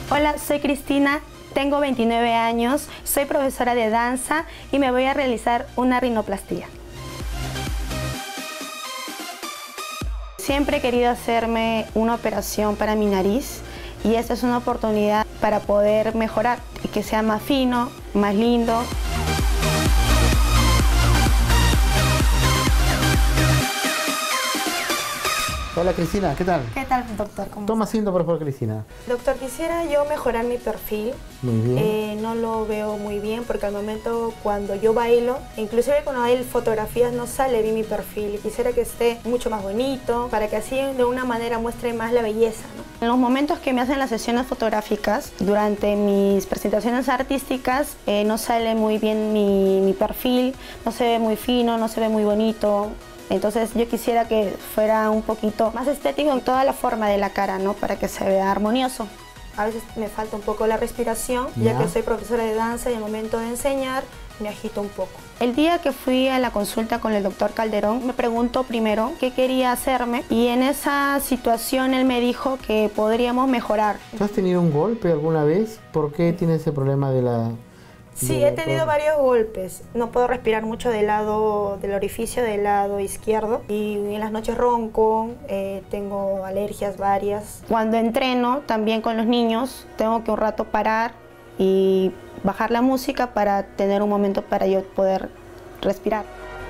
Hola, soy Cristina, tengo 29 años, soy profesora de danza y me voy a realizar una rinoplastia. Siempre he querido hacerme una operación para mi nariz y esta es una oportunidad para poder mejorar y que sea más fino, más lindo. Hola Cristina, ¿qué tal? ¿Qué tal, doctor? Toma asiento, por favor, Cristina. Doctor, quisiera yo mejorar mi perfil. Muy bien. No lo veo muy bien porque al momento cuando yo bailo, inclusive cuando hay fotografías no sale bien mi perfil. Quisiera que esté mucho más bonito para que así de una manera muestre más la belleza, ¿no? En los momentos que me hacen las sesiones fotográficas, durante mis presentaciones artísticas, no sale muy bien mi perfil, no se ve muy fino, no se ve muy bonito. Entonces yo quisiera que fuera un poquito más estético en toda la forma de la cara, ¿no? Para que se vea armonioso. A veces me falta un poco la respiración, ya que soy profesora de danza y al momento de enseñar me agito un poco. El día que fui a la consulta con el doctor Calderón, me preguntó primero qué quería hacerme y en esa situación él me dijo que podríamos mejorar. ¿Tú has tenido un golpe alguna vez? ¿Por qué tienes ese problema de la...? Sí, he tenido varios golpes. No puedo respirar mucho del orificio del lado izquierdo y en las noches ronco, tengo alergias varias. Cuando entreno también con los niños, tengo que un rato parar y bajar la música para tener un momento para yo poder respirar.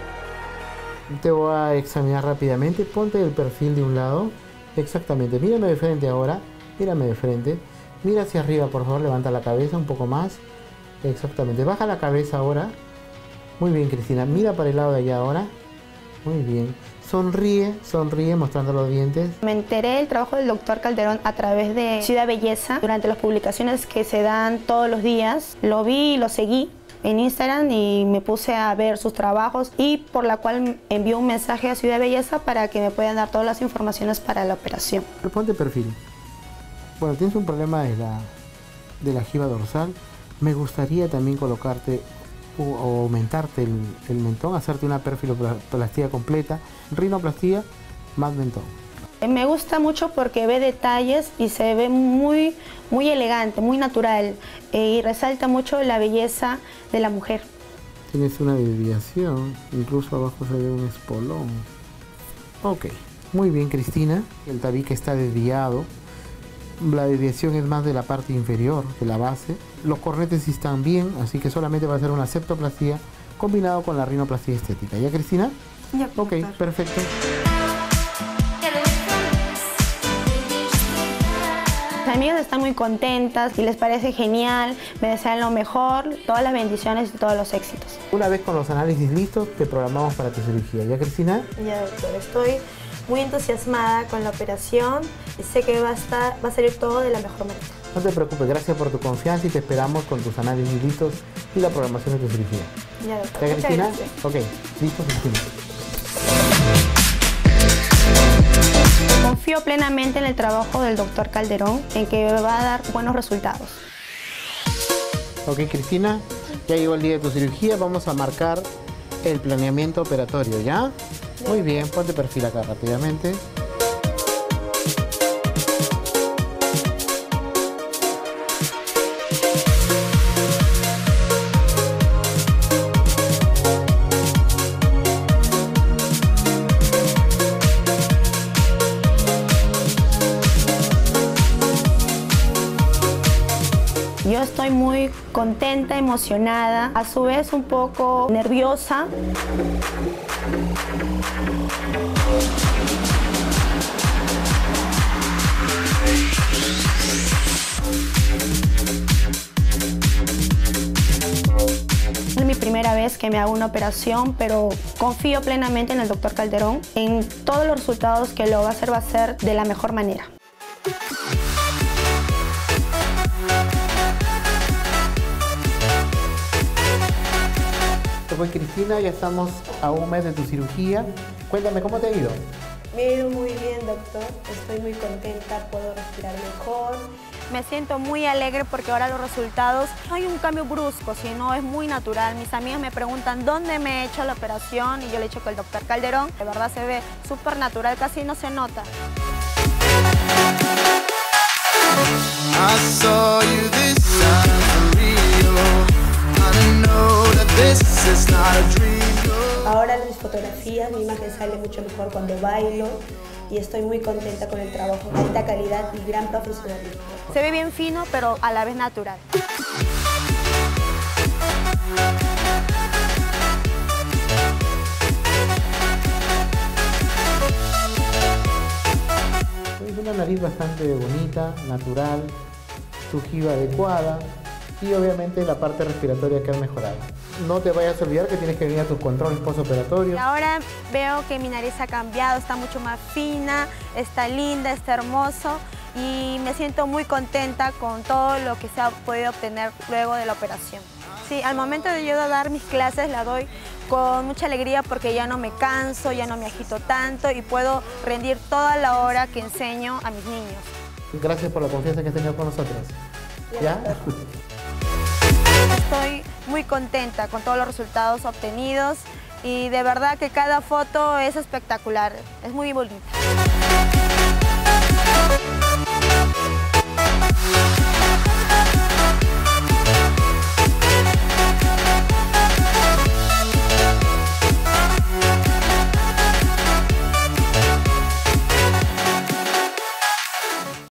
Te voy a examinar rápidamente. Ponte el perfil de un lado. Exactamente. Mírame de frente ahora. Mírame de frente. Mira hacia arriba, por favor. Levanta la cabeza un poco más. Exactamente. Baja la cabeza ahora. Muy bien, Cristina. Mira para el lado de allá ahora. Muy bien. Sonríe, sonríe mostrando los dientes. Me enteré del trabajo del doctor Calderón a través de Ciudad Belleza. Durante las publicaciones que se dan todos los días, lo vi y lo seguí en Instagram y me puse a ver sus trabajos y por la cual envió un mensaje a Ciudad Belleza para que me puedan dar todas las informaciones para la operación. Ponte perfil. Bueno, tienes un problema de la jiba dorsal. Me gustaría también colocarte o aumentarte el mentón, hacerte una perfiloplastia completa, rinoplastia más mentón. Me gusta mucho porque ve detalles y se ve muy elegante, muy natural y resalta mucho la belleza de la mujer. Tienes una desviación, incluso abajo se ve un espolón. Ok, muy bien, Cristina, el tabique está desviado. La desviación es más de la parte inferior, de la base. Los cornetes están bien, así que solamente va a ser una septoplastia combinado con la rinoplastia estética. ¿Ya, Cristina? Ya. Ok, perfecto. Mis amigas están muy contentas y les parece genial, me desean lo mejor, todas las bendiciones y todos los éxitos. Una vez con los análisis listos, te programamos para tu cirugía. ¿Ya, Cristina? Ya, doctor, estoy muy entusiasmada con la operación y sé que va a salir todo de la mejor manera. No te preocupes, gracias por tu confianza y te esperamos con tus análisis listos y la programación de tu cirugía. Ya, doctor. ¿Ya, Cristina? Ok, listo, Cristina. Confío plenamente en el trabajo del doctor Calderón, en que va a dar buenos resultados. Ok, Cristina, ya llegó el día de tu cirugía, vamos a marcar el planeamiento operatorio, ¿ya? Muy bien, ponte perfil acá rápidamente. Yo estoy muy contenta, emocionada, a su vez un poco nerviosa. Es mi primera vez que me hago una operación, pero confío plenamente en el doctor Calderón. En todos los resultados que lo va a hacer de la mejor manera. Pues Cristina, ya estamos a un mes de tu cirugía. Cuéntame, ¿cómo te ha ido? Me ha ido muy bien, doctor. Estoy muy contenta, puedo respirar mejor. Me siento muy alegre porque ahora los resultados no hay un cambio brusco, sino es muy natural. Mis amigas me preguntan dónde me he hecho la operación y yo le he dicho que el doctor Calderón. De verdad se ve súper natural, casi no se nota. I saw you this time for real. I know that this is not a dream. Ahora en mis fotografías mi imagen sale mucho mejor cuando bailo y estoy muy contenta con el trabajo de alta calidad y gran profesionalismo. Se ve bien fino, pero a la vez natural. Es una nariz bastante bonita, natural, su jiba adecuada y obviamente la parte respiratoria que has mejorado. No te vayas a olvidar que tienes que venir a tus controles postoperatorios. Ahora veo que mi nariz ha cambiado, está mucho más fina, está linda, está hermoso y me siento muy contenta con todo lo que se ha podido obtener luego de la operación. Sí, al momento de yo dar mis clases la doy con mucha alegría porque ya no me canso, ya no me agito tanto y puedo rendir toda la hora que enseño a mis niños. Gracias por la confianza que has tenido con nosotros. ¿Ya? Estoy muy contenta con todos los resultados obtenidos y de verdad que cada foto es espectacular, es muy bonita.